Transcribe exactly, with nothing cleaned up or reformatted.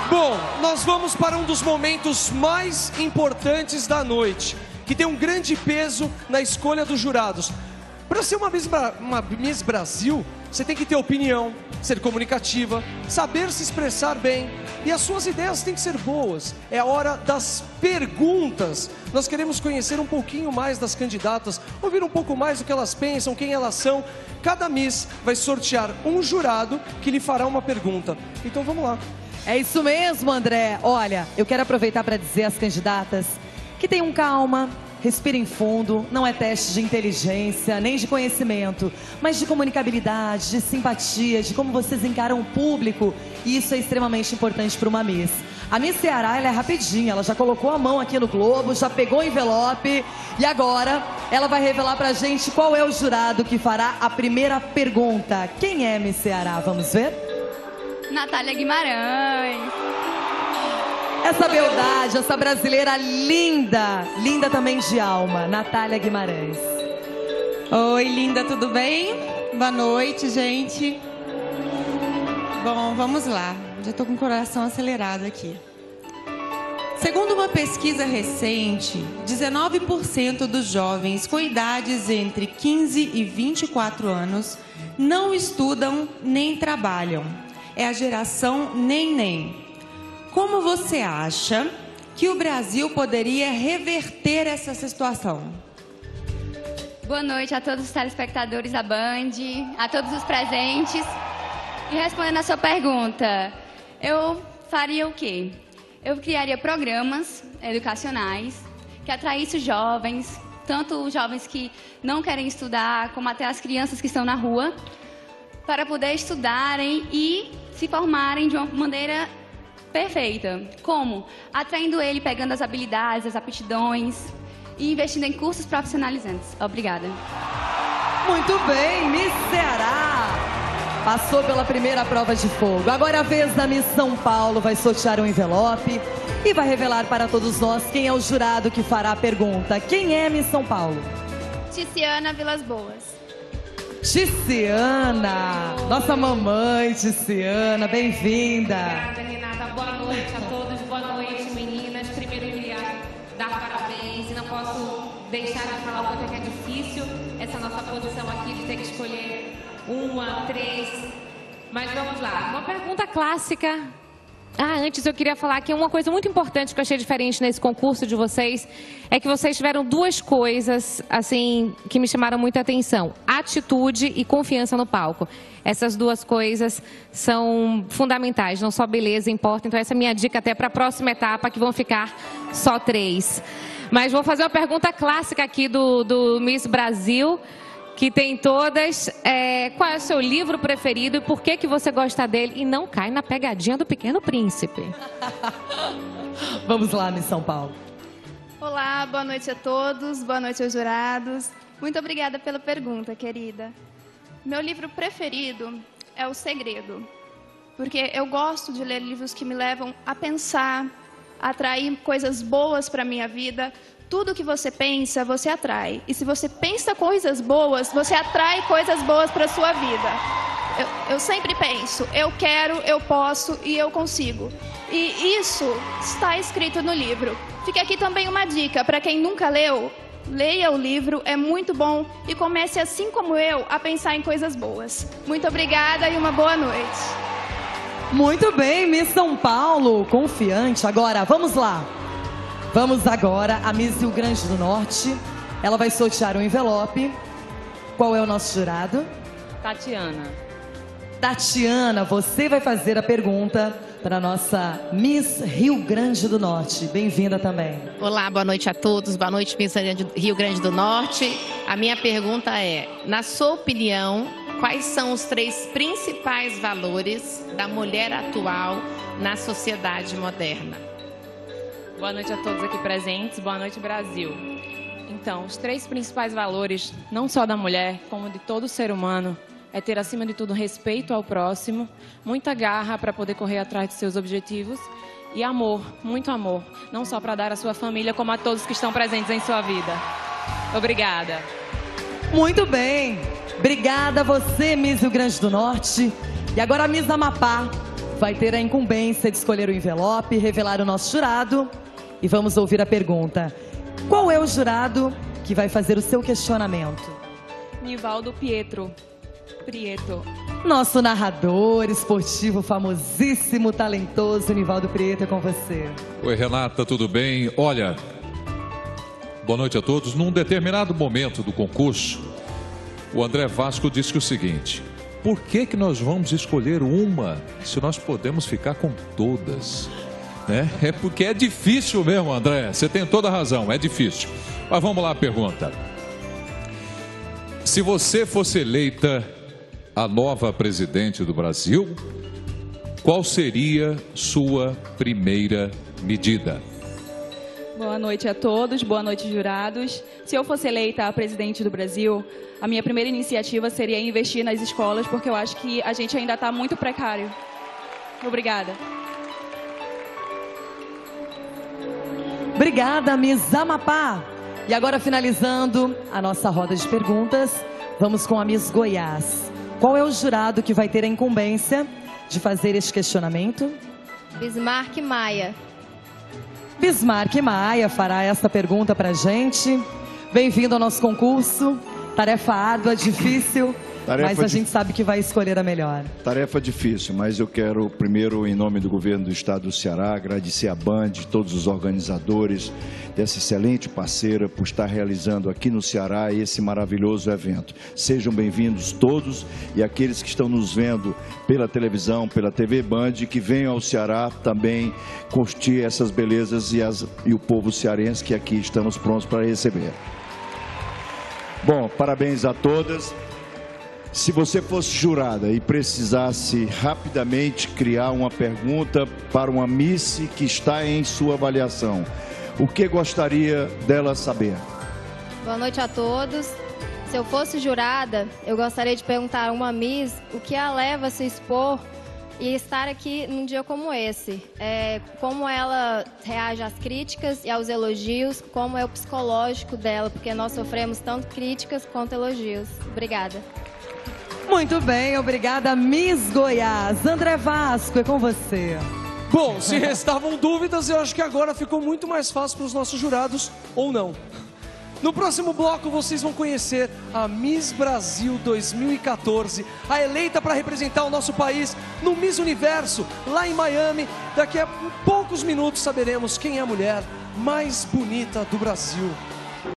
Bom, nós vamos para um dos momentos mais importantes da noite, que tem um grande peso na escolha dos jurados. Para ser uma Miss, Bra- uma Miss Brasil, você tem que ter opinião, ser comunicativa, saber se expressar bem, e as suas ideias têm que ser boas. É a hora das perguntas. Nós queremos conhecer um pouquinho mais das candidatas, ouvir um pouco mais do que elas pensam, quem elas são. Cada Miss vai sortear um jurado que lhe fará uma pergunta. Então vamos lá. É isso mesmo, André. Olha, eu quero aproveitar para dizer às candidatas que tenham calma, respirem fundo. Não é teste de inteligência, nem de conhecimento, mas de comunicabilidade, de simpatia, de como vocês encaram o público. E isso é extremamente importante para uma Miss. A Miss Ceará, ela é rapidinha, ela já colocou a mão aqui no globo, já pegou o envelope e agora ela vai revelar pra gente qual é o jurado que fará a primeira pergunta. Quem é Miss Ceará? Vamos ver? Natália Guimarães. Essa beldade, essa brasileira linda, linda também de alma, Natália Guimarães. Oi, linda, tudo bem? Boa noite, gente. Bom, vamos lá. Já tô com o coração acelerado aqui. Segundo uma pesquisa recente, dezenove por cento dos jovens com idades entre quinze e vinte e quatro anos não estudam nem trabalham. É a geração nem-nem. Como você acha que o Brasil poderia reverter essa situação? Boa noite a todos os telespectadores da Band, a todos os presentes. E respondendo a sua pergunta, eu faria o quê? Eu criaria programas educacionais que atraíssem os jovens, tanto os jovens que não querem estudar, como até as crianças que estão na rua, para poder estudarem e se formarem de uma maneira perfeita. Como? Atraindo ele, pegando as habilidades, as aptidões e investindo em cursos profissionalizantes. Obrigada. Muito bem, Miss Ceará. Passou pela primeira prova de fogo. Agora é a vez da Miss São Paulo vai sortear um envelope e vai revelar para todos nós quem é o jurado que fará a pergunta. Quem é Miss São Paulo? Ticiana Vilas Boas. Ticiana, nossa mamãe Ticiana, bem-vinda. Obrigada, Renata. Boa noite a todos, boa noite, meninas. Primeiro eu queria dar parabéns e não posso deixar de falar porque é difícil essa nossa posição aqui de ter que escolher uma, três. Mas vamos lá. Uma pergunta clássica. Ah, antes eu queria falar que uma coisa muito importante que eu achei diferente nesse concurso de vocês é que vocês tiveram duas coisas, assim, que me chamaram muita atenção. Atitude e confiança no palco. Essas duas coisas são fundamentais, não só beleza importa. Então essa é a minha dica até para a próxima etapa, que vão ficar só três. Mas vou fazer uma pergunta clássica aqui do, do Miss Brasil, que tem todas. É, qual é o seu livro preferido e por que, que você gosta dele e não cai na pegadinha do Pequeno Príncipe? Vamos lá, Miss São Paulo. Olá, boa noite a todos, boa noite aos jurados. Muito obrigada pela pergunta, querida. Meu livro preferido é O Segredo, porque eu gosto de ler livros que me levam a pensar, a atrair coisas boas para a minha vida. Tudo que você pensa, você atrai. E se você pensa coisas boas, você atrai coisas boas para a sua vida. Eu, eu sempre penso, eu quero, eu posso e eu consigo. E isso está escrito no livro. Fica aqui também uma dica, para quem nunca leu, leia o livro, é muito bom. E comece, assim como eu, a pensar em coisas boas. Muito obrigada e uma boa noite. Muito bem, Miss São Paulo, confiante. Agora, vamos lá. Vamos agora a Miss Rio Grande do Norte. Ela vai sortear um envelope. Qual é o nosso jurado? Tatiana. Tatiana, você vai fazer a pergunta para a nossa Miss Rio Grande do Norte. Bem-vinda também. Olá, boa noite a todos. Boa noite, Miss Rio Grande do Norte. A minha pergunta é, na sua opinião, quais são os três principais valores da mulher atual na sociedade moderna? Boa noite a todos aqui presentes, boa noite Brasil. Então, os três principais valores, não só da mulher, como de todo ser humano, é ter acima de tudo respeito ao próximo, muita garra para poder correr atrás de seus objetivos e amor, muito amor, não só para dar à sua família, como a todos que estão presentes em sua vida. Obrigada. Muito bem, obrigada a você, Miss Rio Grande do Norte. E agora a Miss Amapá vai ter a incumbência de escolher o envelope, revelar o nosso jurado. E vamos ouvir a pergunta. Qual é o jurado que vai fazer o seu questionamento? Nivaldo Pietro. Prieto. Nosso narrador esportivo famosíssimo, talentoso, Nivaldo Prieto, é com você. Oi, Renata, tudo bem? Olha, boa noite a todos. Num determinado momento do concurso, o André Vasco disse o seguinte: por que que nós vamos escolher uma se nós podemos ficar com todas? Né? É porque é difícil mesmo, André. Você tem toda a razão, é difícil. Mas vamos lá a pergunta. Se você fosse eleita a nova presidente do Brasil, qual seria sua primeira medida? Boa noite a todos, boa noite, jurados. Se eu fosse eleita a presidente do Brasil, a minha primeira iniciativa seria investir nas escolas, porque eu acho que a gente ainda está muito precário. Obrigada. Obrigada, Miss Amapá. E agora, finalizando a nossa roda de perguntas, vamos com a Miss Goiás. Qual é o jurado que vai ter a incumbência de fazer este questionamento? Bismarck Maia. Bismarck Maia fará essa pergunta para a gente. Bem-vindo ao nosso concurso. Tarefa árdua, difícil, Tarefa mas a di... gente sabe que vai escolher a melhor. Tarefa difícil, mas eu quero primeiro, em nome do governo do estado do Ceará, agradecer a Band, todos os organizadores dessa excelente parceira por estar realizando aqui no Ceará esse maravilhoso evento. Sejam bem-vindos todos e aqueles que estão nos vendo pela televisão, pela T V Band, que venham ao Ceará também curtir essas belezas e, as, e o povo cearense que aqui estamos prontos para receber. Bom, parabéns a todas. Se você fosse jurada e precisasse rapidamente criar uma pergunta para uma Miss que está em sua avaliação, o que gostaria dela saber? Boa noite a todos. Se eu fosse jurada, eu gostaria de perguntar a uma Miss o que a leva a se expor e estar aqui num dia como esse. É, como ela reage às críticas e aos elogios, como é o psicológico dela, porque nós sofremos tanto críticas quanto elogios. Obrigada. Muito bem, obrigada, Miss Goiás. André Vasco, é com você. Bom, se restavam dúvidas, eu acho que agora ficou muito mais fácil para os nossos jurados, ou não. No próximo bloco, vocês vão conhecer a Miss Brasil dois mil e quatorze, a eleita para representar o nosso país no Miss Universo, lá em Miami. Daqui a poucos minutos saberemos quem é a mulher mais bonita do Brasil.